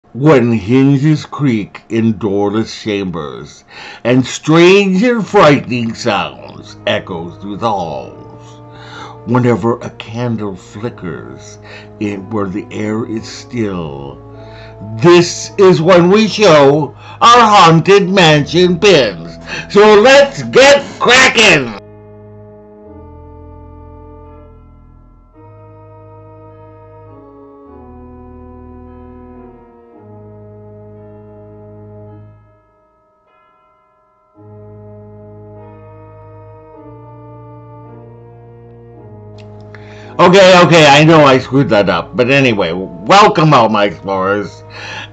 When hinges creak in doorless chambers, and strange and frightening sounds echo through the halls, whenever a candle flickers in where the air is still, this is when we show our haunted mansion pins. So let's get cracking! Okay, I know I screwed that up. But anyway, welcome all my explorers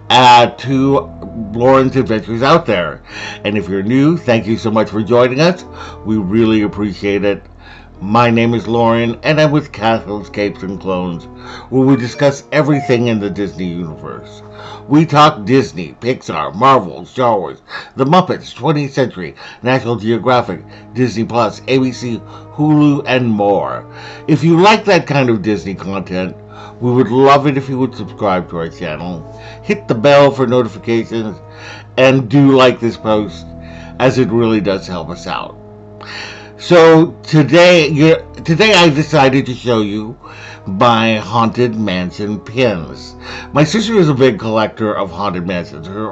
to Loren's Adventures Out There. And if you're new, thank you so much for joining us. We really appreciate it. My name is Loren, and I'm with Capes Clones, where we discuss everything in the Disney universe. We talk Disney, Pixar, Marvel, Star Wars, The Muppets, 20th Century, National Geographic, Disney Plus, ABC, Hulu, and more. If you like that kind of Disney content, we would love it if you would subscribe to our channel, hit the bell for notifications, and do like this post, as it really does help us out. So today I decided to show you my Haunted Mansion pins. My sister is a big collector of Haunted Mansions. Her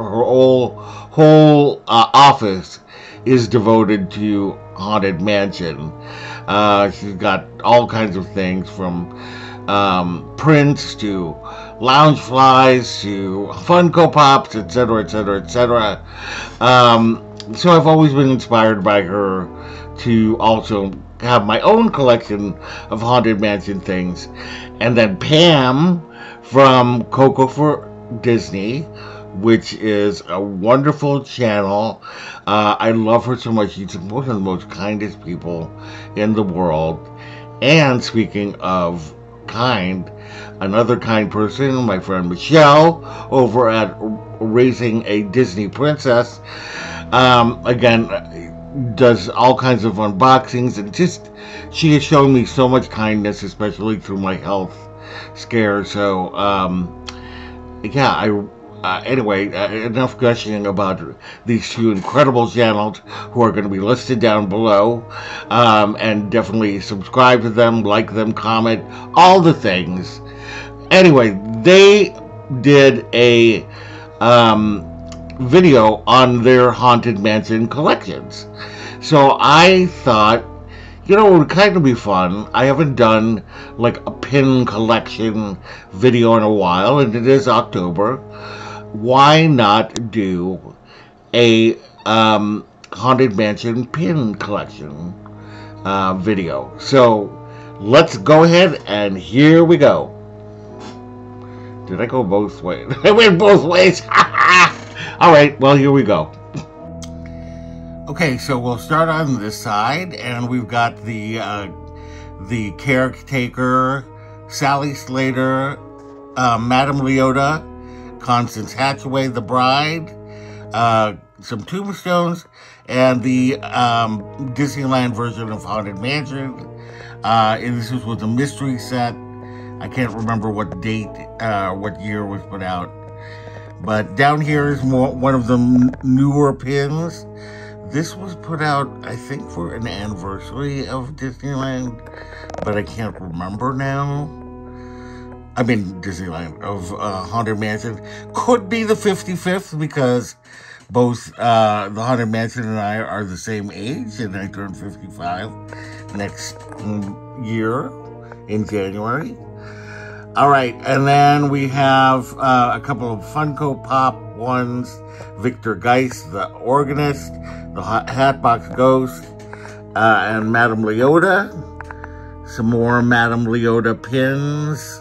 whole office is devoted to Haunted Mansion. She's got all kinds of things from prints to lounge flies to Funko Pops, etc., etc., etc. So I've always been inspired by her to also have my own collection of Haunted Mansion things. And then Pam from Coco for Disney, which is a wonderful channel. I love her so much. She's one of the most kindest people in the world. And speaking of kind, another kind person, my friend Michele over at Raising a Disney Princess, again, does all kinds of unboxings, and just she has shown me so much kindness, especially through my health scare. So yeah, anyway, enough gushing about these two incredible channels who are going to be listed down below, and definitely subscribe to them, like them, comment, all the things. Anyway, they did a video on their Haunted Mansion collections. So I thought, you know, it would kind of be fun. I haven't done like a pin collection video in a while, and it is October. Why not do a Haunted Mansion pin collection video? So let's go ahead, and here we go. Did I go both ways? I went both ways. Alright, well, here we go. Okay, so we'll start on this side, and we've got the caretaker, Sally Slater, Madame Leota, Constance Hatchaway, the bride, some tombstones, and the Disneyland version of Haunted Mansion. And this was with a mystery set. I can't remember what date, what year was put out. But down here is one of the newer pins. This was put out, I think, for an anniversary of Disneyland, but I can't remember now. I mean, Disneyland, of Haunted Mansion. Could be the 55th, because both the Haunted Mansion and I are the same age, and I turn 55 next year in January. All right, and then we have a couple of Funko Pop ones. Victor Geist, the organist, the Hatbox Ghost, and Madame Leota. Some more Madame Leota pins.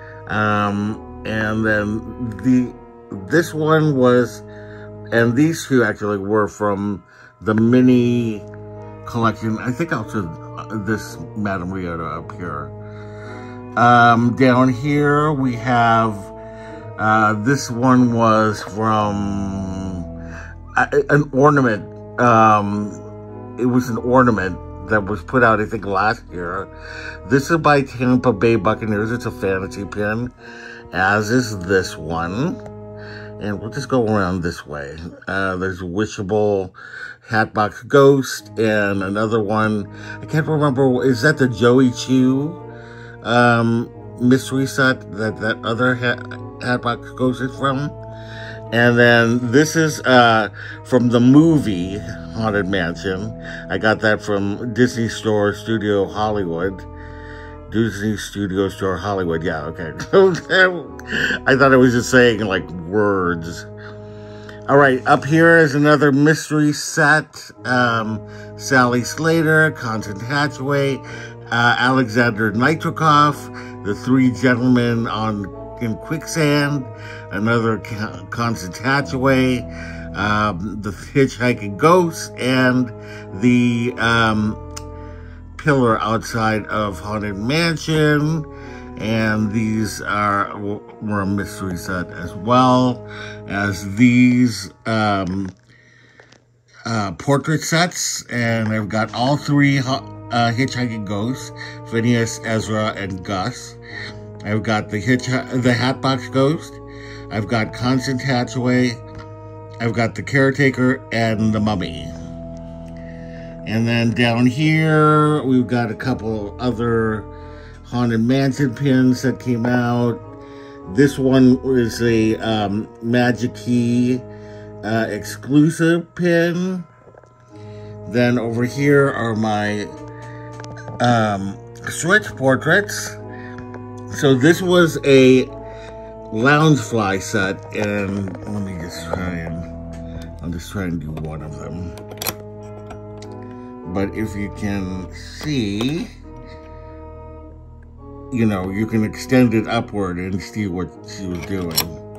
And then this one was, and these two actually were from the mini collection. I think also this Madame Leota up here. Down here we have, this one was from an ornament. It was an ornament that was put out, I think, last year. This is by Tampa Bay Buccaneers. It's a fantasy pin, as is this one. And we'll just go around this way. There's a Wishable Hatbox Ghost and another one. I can't remember. Is that the Joey Chew mystery set that other Hatbox Ghost is from? And then this is from the movie Haunted Mansion. I got that from Disney Studio Hollywood. Disney Studio Store Hollywood. Yeah, okay. I thought I was just saying like words. All right, up here is another mystery set. Sally Slater, Constance Hatchaway, Alexander Nitrikoff, The Three Gentlemen in Quicksand, another Constance Hatchaway, The Hitchhiking Ghost, and the Pillar outside of Haunted Mansion. And these were a mystery set as well as these portrait sets. And I've got all three Hitchhiking Ghosts, Phineas, Ezra, and Gus. I've got the Hatbox Ghost. I've got Constance Hatchaway. I've got the Caretaker and the Mummy. And then down here, we've got a couple other Haunted Mansion pins that came out. This one is a Magic Key exclusive pin. Then over here are my Switch portraits. So this was a Loungefly set, and let me just I'll just try and do one of them. But if you can see, you know, you can extend it upward and see what she was doing.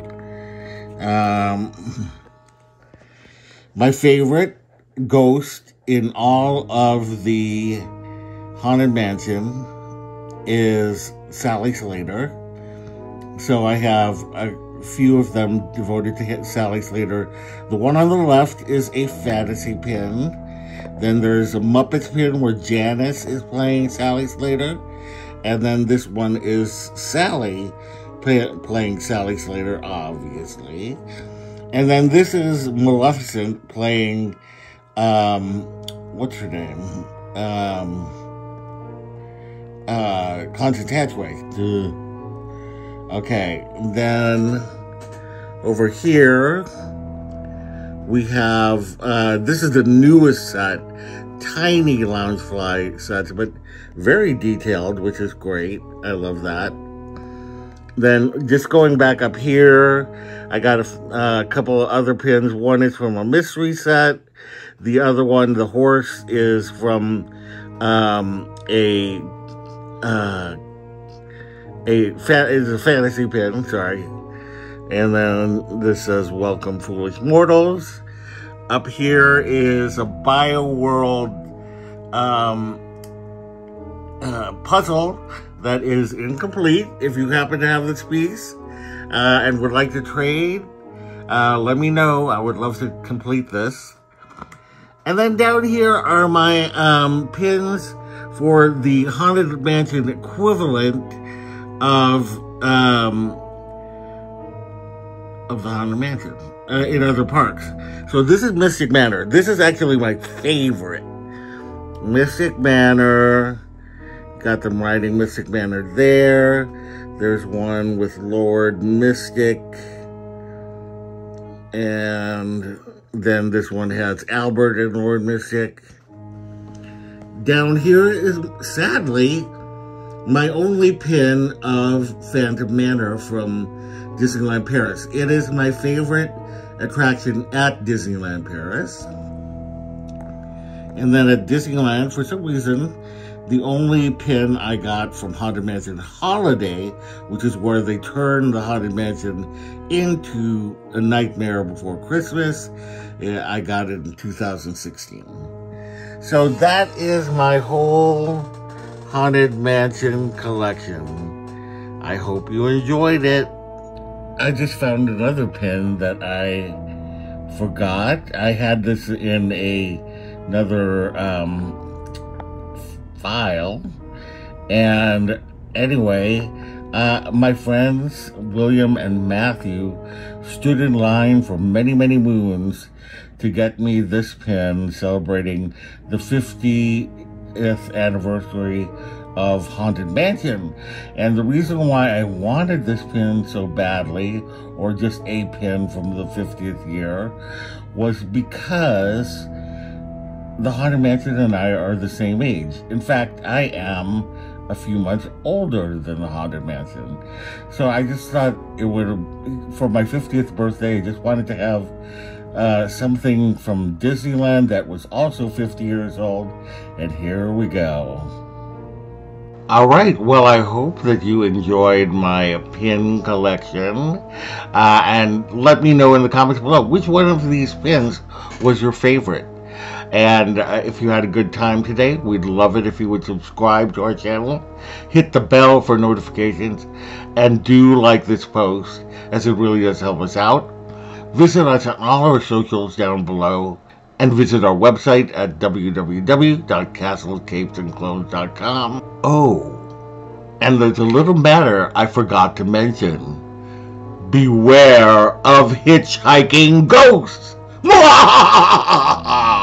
My favorite ghost in all of the Haunted Mansion is Sally Slater. So I have a few of them devoted to Sally Slater. The one on the left is a fantasy pin. Then there's a Muppets pin where Janice is playing Sally Slater. And then this one is Sally playing Sally Slater, obviously. And then this is Maleficent playing, what's her name? Constance Hatchaway. Okay, then over here we have, this is the newest set, tiny Loungefly sets, but very detailed, which is great. I love that. Then just going back up here, I got a couple of other pins. One is from a mystery set. The other one, the horse, is from a fantasy pin, sorry. And then this says, "Welcome, Foolish Mortals." Up here is a BioWorld puzzle that is incomplete. If you happen to have this piece and would like to trade, let me know. I would love to complete this. And then down here are my pins for the Haunted Mansion equivalent of the Haunted Mansion in other parks. So this is Mystic Manor. This is actually my favorite. Mystic Manor. Got them riding Mystic Manor there. There's one with Lord Mystic. And then this one has Albert and Lord Mystic. Down here is, sadly, my only pin of Phantom Manor from Disneyland Paris. It is my favorite attraction at Disneyland Paris. And then at Disneyland, for some reason, the only pin I got from Haunted Mansion Holiday, which is where they turn the Haunted Mansion into A Nightmare Before Christmas, I got it in 2016. So that is my whole Haunted Mansion collection. I hope you enjoyed it. I just found another pin that I forgot. I had this in another file. And anyway, My friends William and Matthew stood in line for many, many moons to get me this pin celebrating the 50th anniversary of Haunted Mansion. And the reason why I wanted this pin so badly, or just a pin from the 50th year, was because the Haunted Mansion and I are the same age. In fact, I am a few months older than the Haunted Mansion. So I just thought it would, for my 50th birthday, I just wanted to have something from Disneyland that was also 50 years old. And here we go. All right, well, I hope that you enjoyed my pin collection, and let me know in the comments below which one of these pins was your favorite. And if you had a good time today, we'd love it if you would subscribe to our channel, hit the bell for notifications, and do like this post, as it really does help us out. Visit us on all our socials down below, and visit our website at www.castlescapesandclones.com. Oh, and there's a little matter I forgot to mention. Beware of hitchhiking ghosts!